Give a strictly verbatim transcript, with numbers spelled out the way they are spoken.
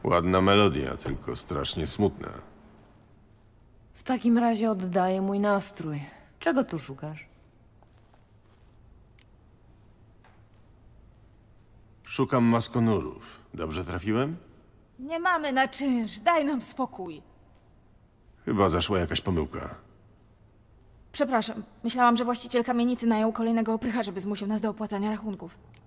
Ładna melodia, tylko strasznie smutna. W takim razie oddaję mój nastrój. Czego tu szukasz? Szukam maskonurów. Dobrze trafiłem? Nie mamy na czynsz, daj nam spokój. Chyba zaszła jakaś pomyłka. Przepraszam, myślałam, że właściciel kamienicy najął kolejnego oprycha, żeby zmusił nas do opłacania rachunków.